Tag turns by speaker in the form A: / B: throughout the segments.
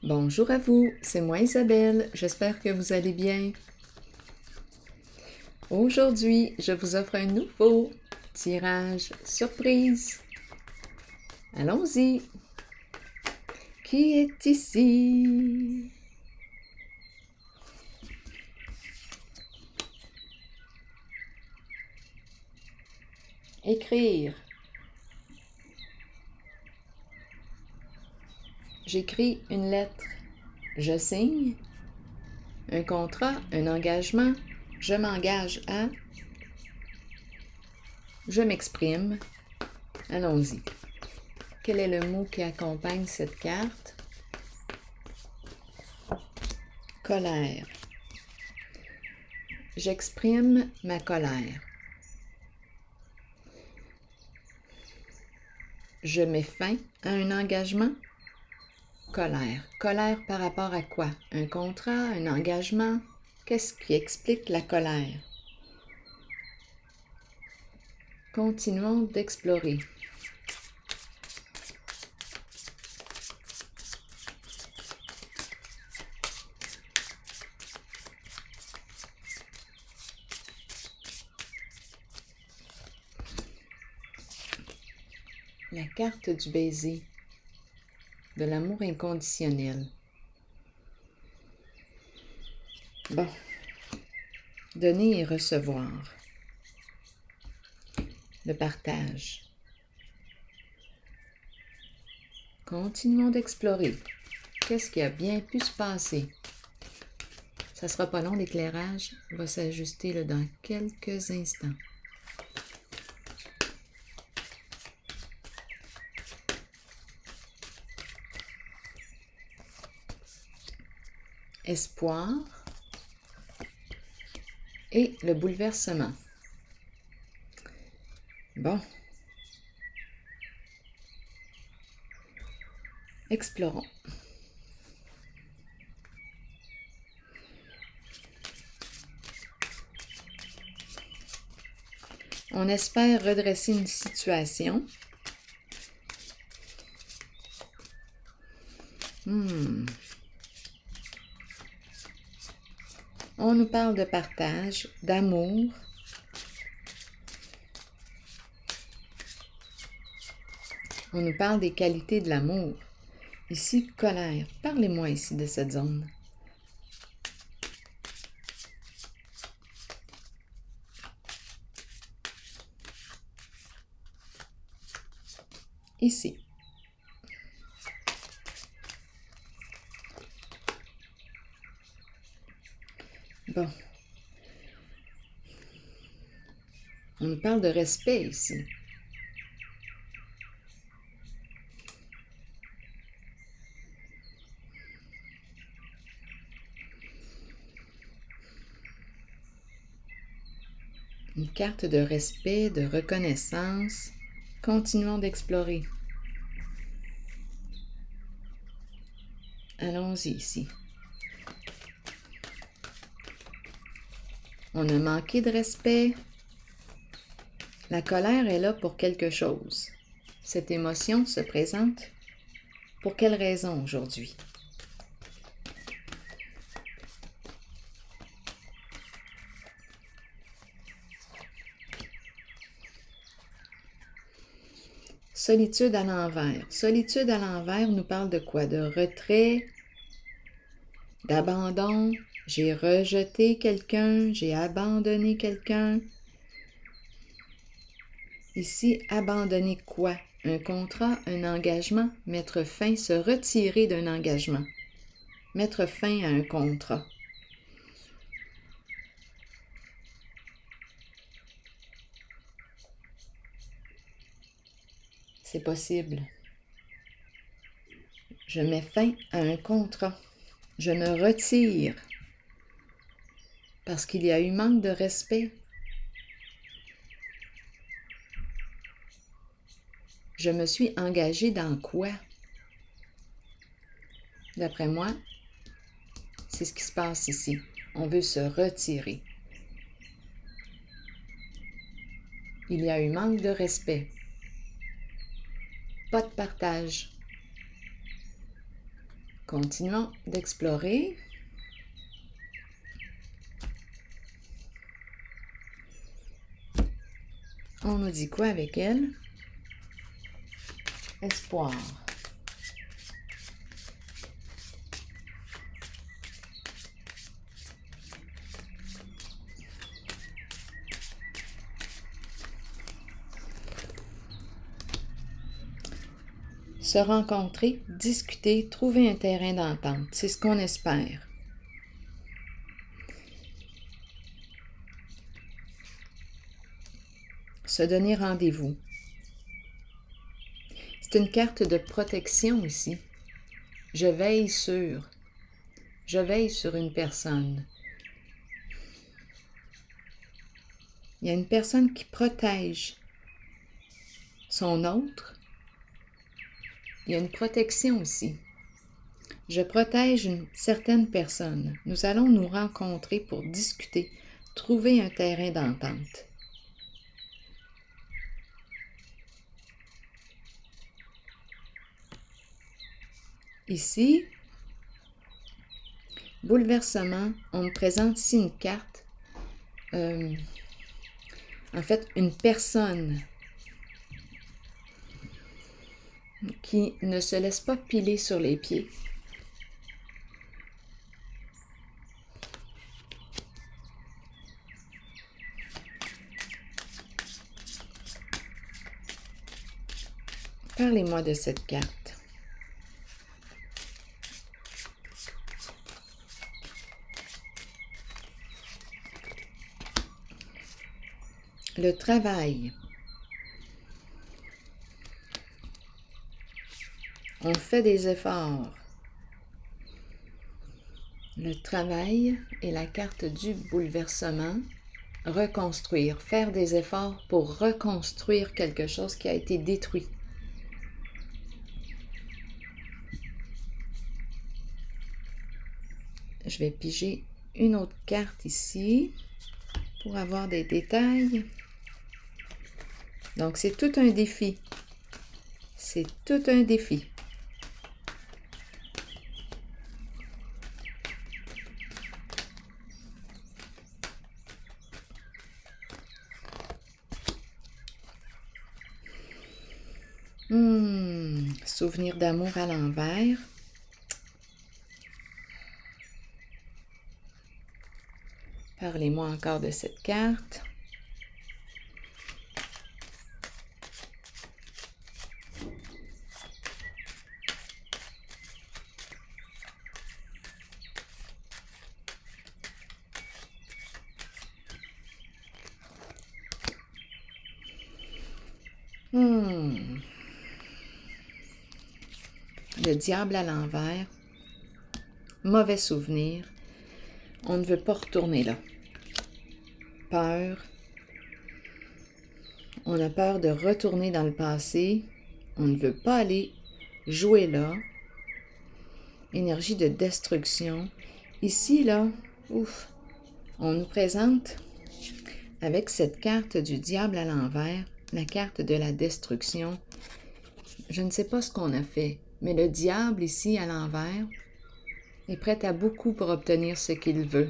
A: Bonjour à vous, c'est moi Isabelle, j'espère que vous allez bien. Aujourd'hui, je vous offre un nouveau tirage surprise. Allons-y. Qui est ici? Écrire. J'écris une lettre. Je signe. Un contrat, un engagement. Je m'engage à. Je m'exprime. Allons-y. Quel est le mot qui accompagne cette carte? Colère. J'exprime ma colère. Je mets fin à un engagement. Colère. Colère par rapport à quoi? Un contrat, un engagement? Qu'est-ce qui explique la colère? Continuons d'explorer. La carte du baiser, de l'amour inconditionnel. Bon, donner et recevoir. Le partage. Continuons d'explorer. Qu'est-ce qui a bien pu se passer? Ça sera pas long, l'éclairage va s'ajuster là, dans quelques instants. Espoir et le bouleversement. Bon. Explorons. On espère redresser une situation. On nous parle de partage, d'amour. On nous parle des qualités de l'amour. Ici, colère. Parlez-moi ici de cette zone. Ici. Bon. On nous parle de respect ici. Une carte de respect, de reconnaissance. Continuons d'explorer. Allons-y ici. On a manqué de respect. La colère est là pour quelque chose. Cette émotion se présente pour quelle raison aujourd'hui? Solitude à l'envers. Solitude à l'envers nous parle de quoi? De retrait, d'abandon. J'ai rejeté quelqu'un, j'ai abandonné quelqu'un. Ici, abandonner quoi? Un contrat, un engagement, mettre fin, se retirer d'un engagement, mettre fin à un contrat. C'est possible. Je mets fin à un contrat. Je me retire parce qu'il y a eu manque de respect. Je me suis engagée dans quoi? D'après moi, c'est ce qui se passe ici. On veut se retirer. Il y a eu manque de respect. Pas de partage. Continuons d'explorer. On nous dit quoi avec elle? Espoir. Se rencontrer, discuter, trouver un terrain d'entente. C'est ce qu'on espère. Se donner rendez-vous. C'est une carte de protection ici. Je veille sur une personne. Il y a une personne qui protège son autre. Il y a une protection aussi. Je protège une certaine personne. Nous allons nous rencontrer pour discuter, trouver un terrain d'entente. Ici, bouleversement, on me présente ici une carte, en fait, une personne qui ne se laisse pas piler sur les pieds. Parlez-moi de cette carte. Le travail. On fait des efforts. Le travail est la carte du bouleversement. Reconstruire, faire des efforts pour reconstruire quelque chose qui a été détruit. Je vais piger une autre carte ici pour avoir des détails. Donc, c'est tout un défi. C'est tout un défi. Souvenir d'amour à l'envers. Parlez-moi encore de cette carte. Le diable à l'envers. Mauvais souvenir. On ne veut pas retourner là. Peur. On a peur de retourner dans le passé. On ne veut pas aller jouer là. Énergie de destruction. Ici, là, ouf, on nous présente avec cette carte du diable à l'envers, la carte de la destruction. Je ne sais pas ce qu'on a fait, mais le diable ici à l'envers est prêt à beaucoup pour obtenir ce qu'il veut.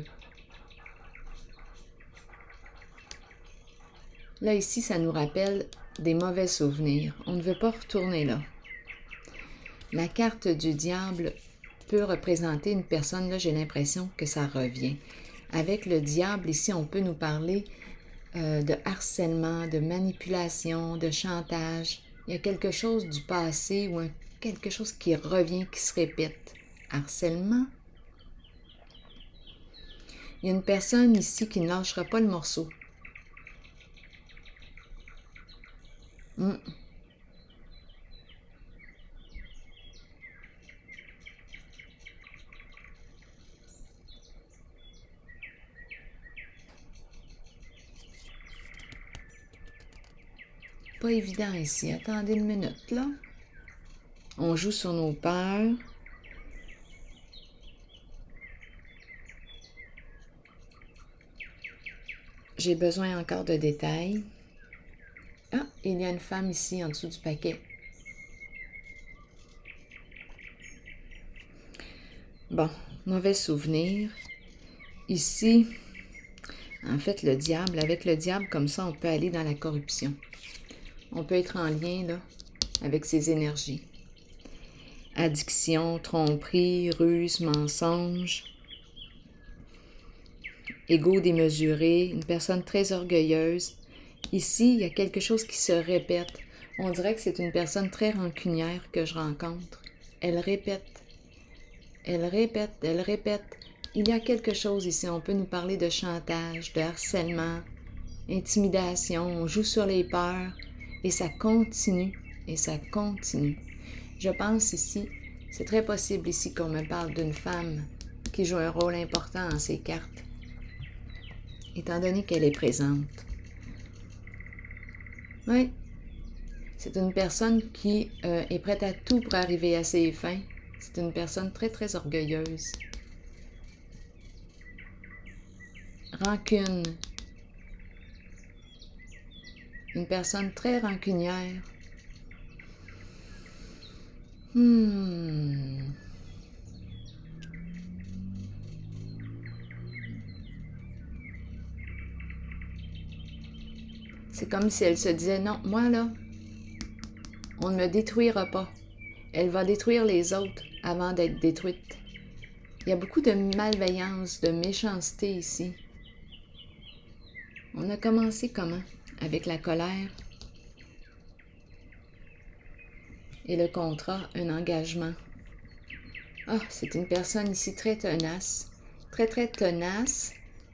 A: Là, ici, ça nous rappelle des mauvais souvenirs. On ne veut pas retourner là. La carte du diable peut représenter une personne, là, j'ai l'impression que ça revient. Avec le diable, ici, on peut nous parler de harcèlement, de manipulation, de chantage. Il y a quelque chose du passé ou quelque chose qui revient, qui se répète. Harcèlement. Il y a une personne ici qui ne lâchera pas le morceau. Pas évident ici. Attendez une minute, là. On joue sur nos peurs. J'ai besoin encore de détails. Ah, il y a une femme ici en dessous du paquet. Bon, mauvais souvenir. Ici, en fait, le diable, avec le diable, comme ça, on peut aller dans la corruption. On peut être en lien, là, avec ses énergies. Addiction, tromperie, ruse, mensonge, ego démesuré, une personne très orgueilleuse. Ici, il y a quelque chose qui se répète. On dirait que c'est une personne très rancunière que je rencontre. Elle répète, elle répète, elle répète. Il y a quelque chose ici. On peut nous parler de chantage, de harcèlement, intimidation. On joue sur les peurs et ça continue et ça continue. Je pense ici, c'est très possible ici qu'on me parle d'une femme qui joue un rôle important en ces cartes, étant donné qu'elle est présente. Oui, c'est une personne qui est prête à tout pour arriver à ses fins. C'est une personne très, très orgueilleuse. Rancune. Une personne très rancunière. C'est comme si elle se disait, non, moi là, on ne me détruira pas. Elle va détruire les autres avant d'être détruite. Il y a beaucoup de malveillance, de méchanceté ici. On a commencé comment? Avec la colère et le contrat, un engagement. Ah, c'est une personne ici très tenace, très très tenace.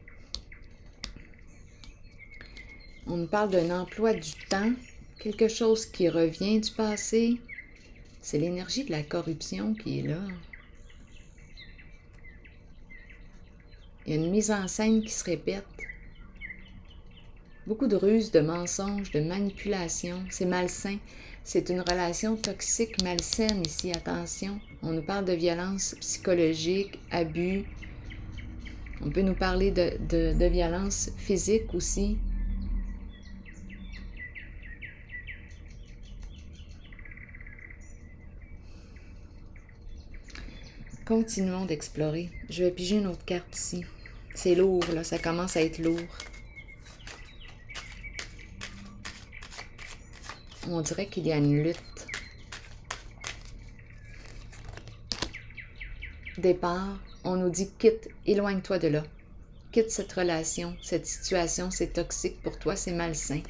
A: On nous parle d'un emploi du temps, quelque chose qui revient du passé. C'est l'énergie de la corruption qui est là. Il y a une mise en scène qui se répète. Beaucoup de ruses, de mensonges, de manipulations. C'est malsain. C'est une relation toxique, malsaine ici. Attention. On nous parle de violence psychologique, abus. On peut nous parler de violence physique aussi. Continuons d'explorer. Je vais piger une autre carte ici. C'est lourd, là. Ça commence à être lourd. On dirait qu'il y a une lutte. Départ, on nous dit quitte, éloigne-toi de là. Quitte cette relation, cette situation, c'est toxique pour toi, c'est malsain.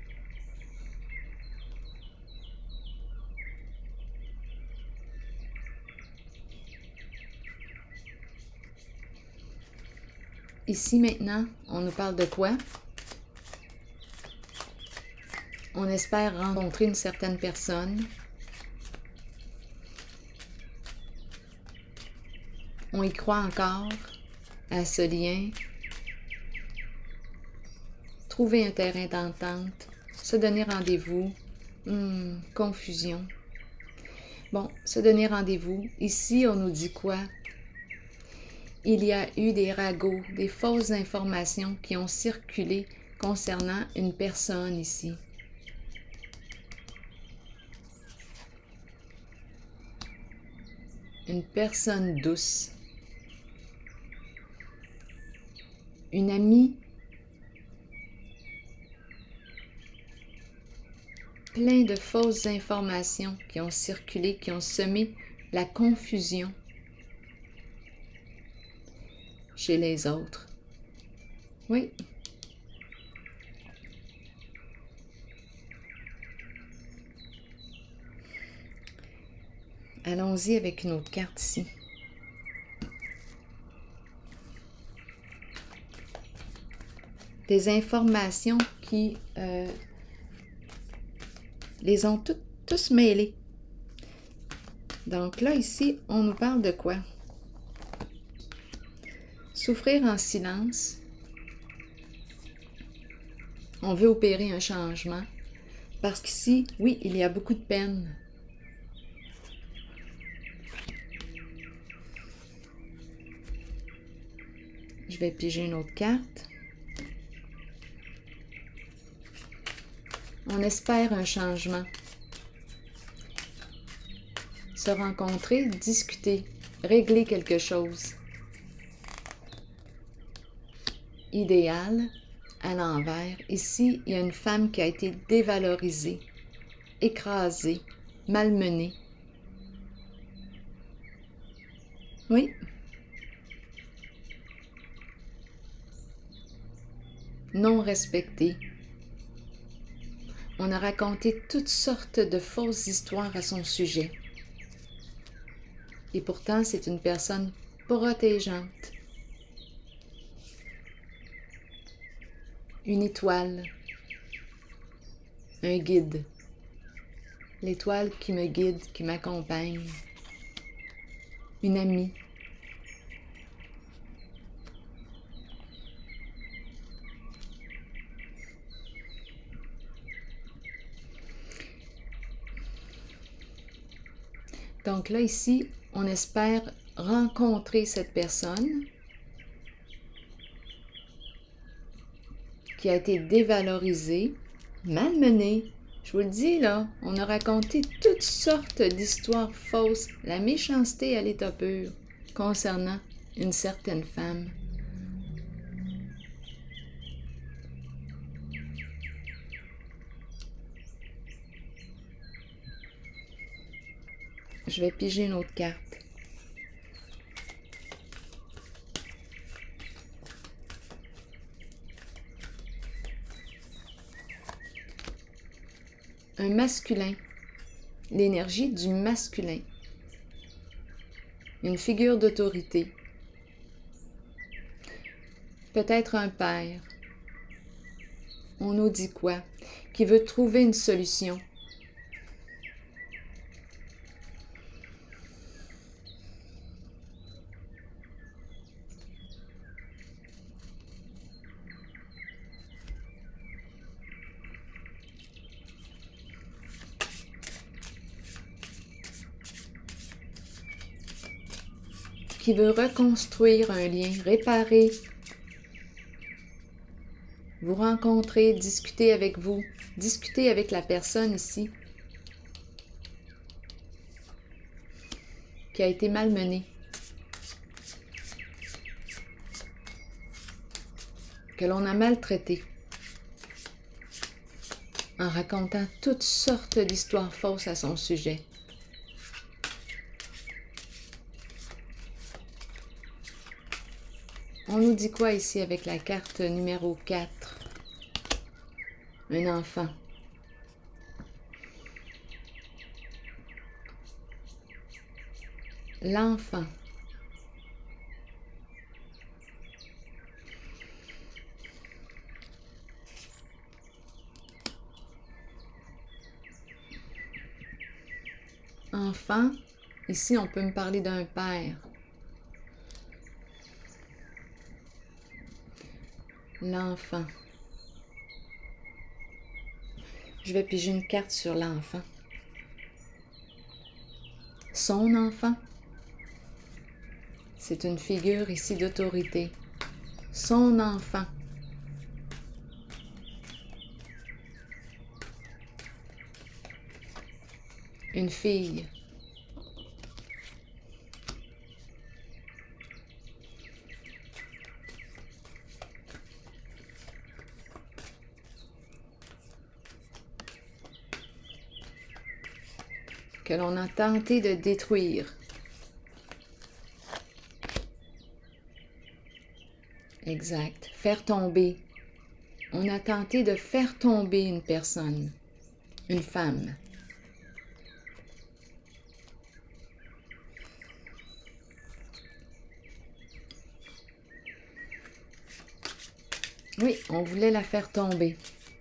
A: Ici maintenant, on nous parle de quoi? On espère rencontrer une certaine personne. On y croit encore à ce lien. Trouver un terrain d'entente. Se donner rendez-vous. Confusion. Bon, se donner rendez-vous. Ici, on nous dit quoi? Il y a eu des ragots, des fausses informations qui ont circulé concernant une personne ici. Une personne douce. Une amie. Plein de fausses informations qui ont circulé, qui ont semé la confusion chez les autres. Oui. Allons-y avec une autre carte ici. Des informations qui les ont tous mêlées. Donc là, ici, on nous parle de quoi? Souffrir en silence. On veut opérer un changement. Parce qu'ici, oui, il y a beaucoup de peine. Je vais piger une autre carte. On espère un changement. Se rencontrer, discuter, régler quelque chose. Idéal, à l'envers. Ici, il y a une femme qui a été dévalorisée, écrasée, malmenée. Oui. Non respectée. On a raconté toutes sortes de fausses histoires à son sujet. Et pourtant, c'est une personne protégeante. Une étoile. Un guide. L'étoile qui me guide, qui m'accompagne. Une amie. Donc là, ici, on espère rencontrer cette personne qui a été dévalorisée, malmenée. Je vous le dis, là, on a raconté toutes sortes d'histoires fausses, la méchanceté à l'état pur, concernant une certaine femme. Je vais piger une autre carte. Un masculin. L'énergie du masculin. Une figure d'autorité. Peut-être un père. On nous dit quoi? Qui veut trouver une solution. Qui veut reconstruire un lien, réparer, vous rencontrer, discuter avec vous, discuter avec la personne ici qui a été malmenée, que l'on a maltraité, en racontant toutes sortes d'histoires fausses à son sujet. On nous dit quoi ici avec la carte numéro 4? Un enfant. L'enfant. Enfant, ici on peut me parler d'un père. L'enfant. Je vais piger une carte sur l'enfant. Son enfant. C'est une figure ici d'autorité. Son enfant. Une fille. Que l'on a tenté de détruire. Exact. Faire tomber. On a tenté de faire tomber une personne, une femme. Oui, on voulait la faire tomber.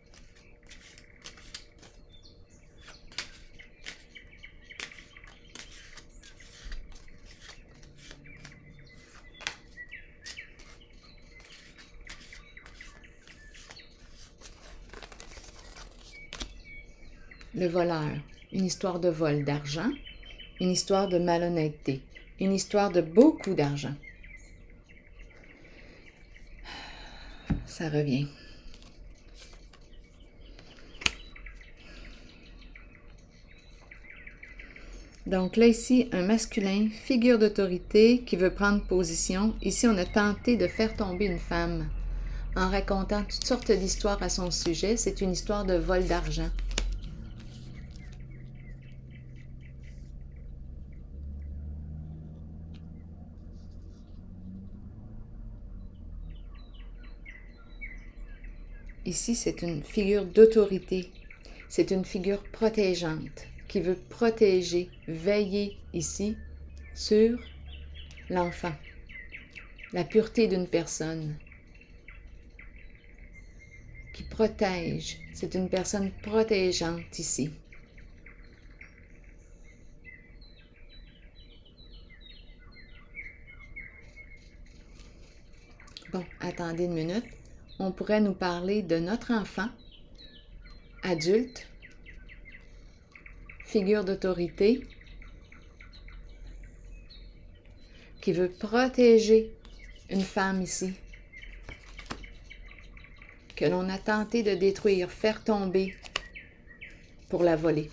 A: Le voleur, une histoire de vol d'argent, une histoire de malhonnêteté, une histoire de beaucoup d'argent. Ça revient. Donc là, ici, un masculin, figure d'autorité qui veut prendre position. Ici, on a tenté de faire tomber une femme en racontant toutes sortes d'histoires à son sujet. C'est une histoire de vol d'argent. Ici, c'est une figure d'autorité. C'est une figure protégeante qui veut protéger, veiller ici sur l'enfant, la pureté d'une personne, qui protège. C'est une personne protégeante ici. Bon, attendez une minute. On pourrait nous parler de notre enfant, adulte, figure d'autorité, qui veut protéger une femme ici, que l'on a tenté de détruire, faire tomber pour la voler.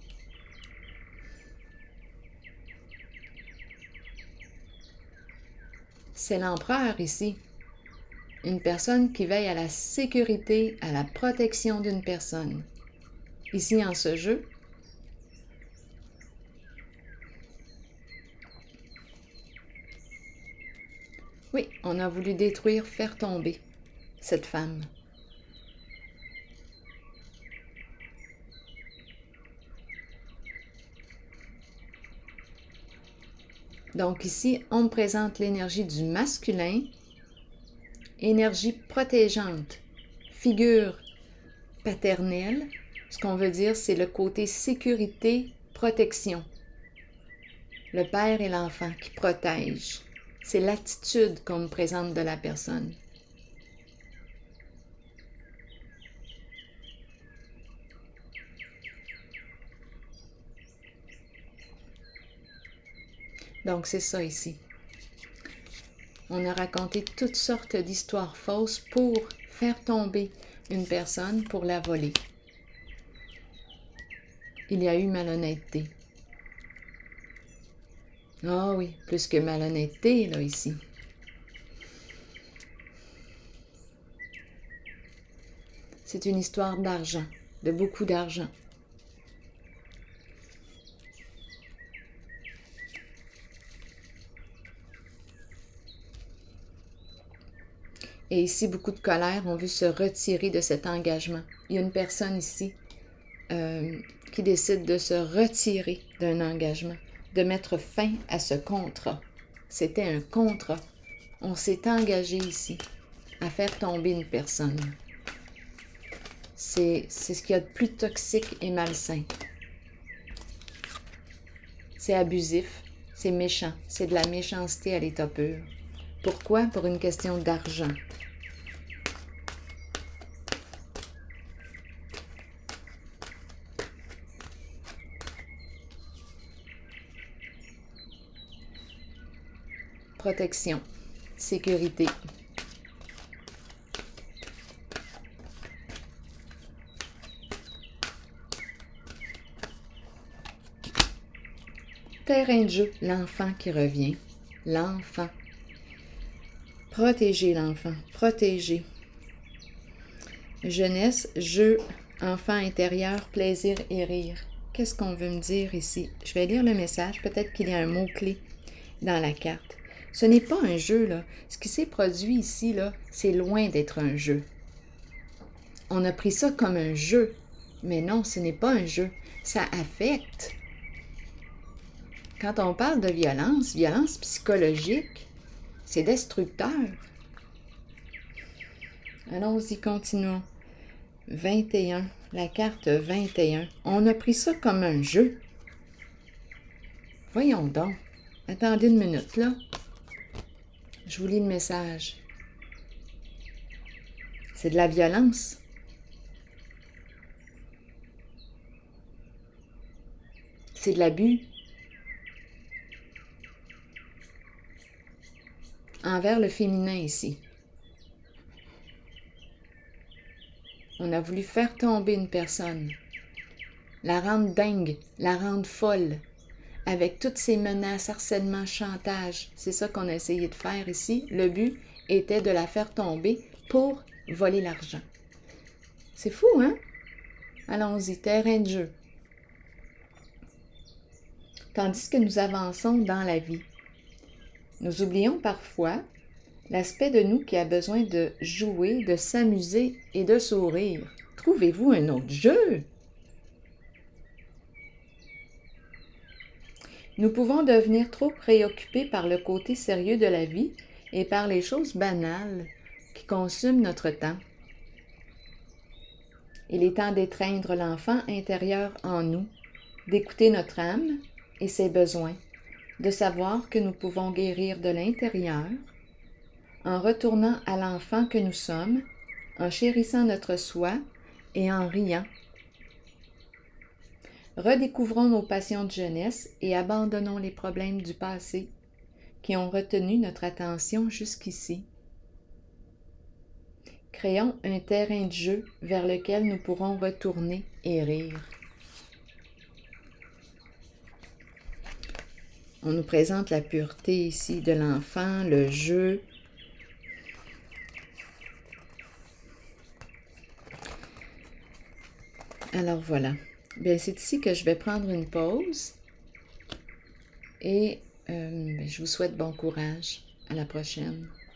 A: C'est l'empereur ici. Une personne qui veille à la sécurité, à la protection d'une personne. Ici, en ce jeu, oui, on a voulu détruire, faire tomber cette femme. Donc ici, on me présente l'énergie du masculin, énergie protégeante, figure paternelle. Ce qu'on veut dire, c'est le côté sécurité, protection. Le père et l'enfant qui protègent. C'est l'attitude qu'on me présente de la personne. Donc c'est ça ici. On a raconté toutes sortes d'histoires fausses pour faire tomber une personne, pour la voler. Il y a eu malhonnêteté. Ah oui, plus que malhonnêteté, là, ici. C'est une histoire d'argent, de beaucoup d'argent. Et ici, beaucoup de colère ont vu se retirer de cet engagement. Il y a une personne ici qui décide de se retirer d'un engagement, de mettre fin à ce contrat. C'était un contrat. On s'est engagé ici à faire tomber une personne. C'est ce qu'il y a de plus toxique et malsain. C'est abusif, c'est méchant, c'est de la méchanceté à l'état pur. Pourquoi? Pour une question d'argent. Protection, sécurité. Terrain de jeu, l'enfant qui revient. L'enfant. Protéger l'enfant, protéger. Jeunesse, jeu, enfant intérieur, plaisir et rire. Qu'est-ce qu'on veut me dire ici? Je vais lire le message, peut-être qu'il y a un mot-clé dans la carte. Ce n'est pas un jeu, là. Ce qui s'est produit ici, là, c'est loin d'être un jeu. On a pris ça comme un jeu, mais non, ce n'est pas un jeu. Ça affecte. Quand on parle de violence, violence psychologique, c'est destructeur. Allons-y, continuons. 21, la carte 21. On a pris ça comme un jeu. Voyons donc. Attendez une minute, là. Je vous lis le message. C'est de la violence. C'est de l'abus. Envers le féminin ici. On a voulu faire tomber une personne, la rendre dingue, la rendre folle, avec toutes ces menaces, harcèlement, chantage. C'est ça qu'on a essayé de faire ici. Le but était de la faire tomber pour voler l'argent. C'est fou, hein? Allons-y, terrain de jeu. Tandis que nous avançons dans la vie, nous oublions parfois l'aspect de nous qui a besoin de jouer, de s'amuser et de sourire. Trouvez-vous un autre jeu? Nous pouvons devenir trop préoccupés par le côté sérieux de la vie et par les choses banales qui consument notre temps. Il est temps d'étreindre l'enfant intérieur en nous, d'écouter notre âme et ses besoins, de savoir que nous pouvons guérir de l'intérieur en retournant à l'enfant que nous sommes, en chérissant notre soi et en riant. Redécouvrons nos passions de jeunesse et abandonnons les problèmes du passé qui ont retenu notre attention jusqu'ici. Créons un terrain de jeu vers lequel nous pourrons retourner et rire. On nous présente la pureté ici de l'enfant, le jeu. Alors voilà. Bien, c'est ici que je vais prendre une pause et je vous souhaite bon courage. À la prochaine.